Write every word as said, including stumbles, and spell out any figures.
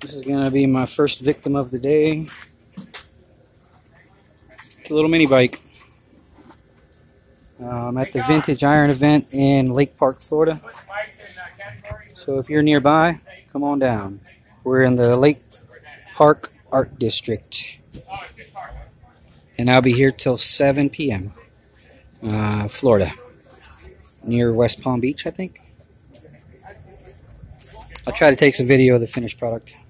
This is going to be my first victim of the day. A little mini bike. Uh, I'm at the Vintage Iron event in Lake Park, Florida. So if you're nearby, come on down. We're in the Lake Park Art District. And I'll be here till seven P M Uh, Florida. Near West Palm Beach, I think. I'll try to take some video of the finished product.